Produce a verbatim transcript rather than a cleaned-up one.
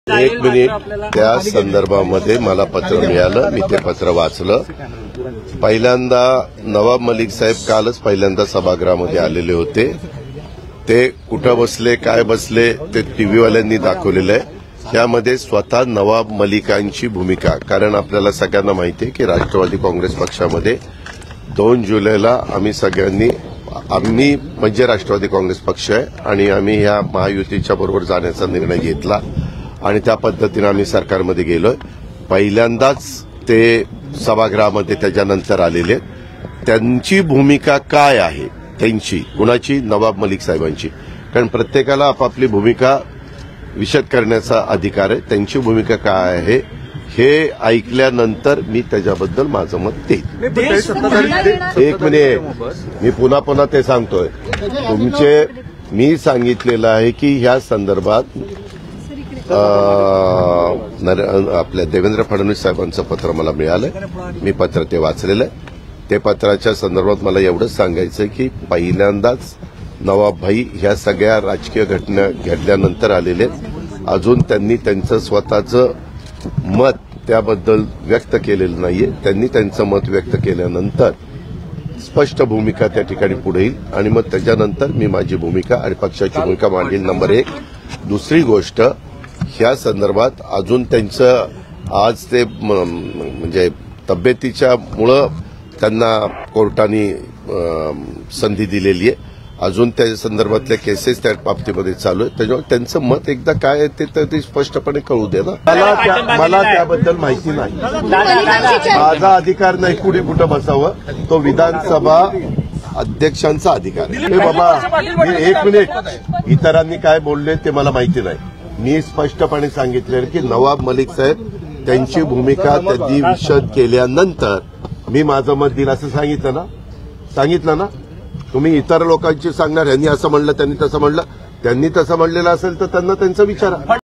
एक मिनिट, त्या संदर्भामध्ये मला पत्र मिळालं, मी ते पत्र वाचलं. पहिल्यांदा नवाब मलिक साहेब कालच पहिल्यांदा सभागृहामध्ये आलेले होते. ते कुठं बसले, काय बसले ते टीव्हीवाल्यांनी दाखवलेलं आहे. त्यामध्ये स्वतः नवाब मलिकांची भूमिका, कारण आपल्याला सगळ्यांना माहिती आहे की राष्ट्रवादी काँग्रेस पक्षामध्ये दोन जुलैला आम्ही सगळ्यांनी आम्ही म्हणजे राष्ट्रवादी काँग्रेस पक्ष आहे आणि आम्ही ह्या महायुतीच्या बरोबर जाण्याचा निर्णय घेतला आणि त्या पद्धतीने आम्ही सरकारमध्ये गेलोय. पहिल्यांदाच ते सभागृहामध्ये त्याच्यानंतर आलेले. त्यांची भूमिका काय आहे, त्यांची कुणाची, नवाब मलिक साहेबांची, कारण प्रत्येकाला आपापली भूमिका विशद करण्याचा अधिकार आहे. त्यांची भूमिका काय आहे हे ऐकल्यानंतर मी त्याच्याबद्दल माझं मत देईन. एक मिनिट, मी पुन्हा पुन्हा ते सांगतोय. तुमचे मी सांगितलेलं आहे की ह्या संदर्भात आपल्या देवेंद्र फडणवीस साहेबांचं पत्र मला मिळालंय. मी पत्र ते वाचलेलं आहे. ते पत्राच्या संदर्भात मला एवढंच सांगायचं की पहिल्यांदाच नवाबभाई ह्या सगळ्या राजकीय घटना घडल्यानंतर आलेले. अजून त्यांनी त्यांचं स्वतःचं मत त्याबद्दल व्यक्त केलेलं नाहीये. त्यांनी त्यांचं मत व्यक्त केल्यानंतर स्पष्ट भूमिका त्या ठिकाणी पुढे येईल आणि मग त्याच्यानंतर मी माझी भूमिका आणि पक्षाची भूमिका मांडील. नंबर एक. दुसरी गोष्ट, ह्या संदर्भात अजून त्यांचं आज ते म्हणजे तब्येतीच्या मुळे त्यांना कोर्टाने संधी दिलेली आहे. अजून त्या संदर्भातल्या केसेस त्या बाबतीमध्ये चालू आहेत. त्याच्यामुळे त्यांचं मत एकदा काय आहे ते तर ते स्पष्टपणे कळू दे ना. मला त्या, मला त्याबद्दल माहिती नाही. माझा अधिकार नाही कुठे कुठं बसावं, तो विधानसभा अध्यक्षांचा अधिकार आहे. हे बाबा, मी एक मिनिट, इतरांनी काय बोलले ते मला माहिती नाही. मी स्पष्टपणे सांगितले की नवाब मलिक साहेब त्यांची भूमिका त्यांनी विशद केल्यानंतर मी माझं मत दिलं असं सांगितलं ना सांगितलं ना तुम्ही इतर लोकांची सांगणार, यांनी असं म्हणलं, त्यांनी तसं म्हणलं. त्यांनी तसं म्हणलेलं असेल तर त्यांना त्यांचं विचारा.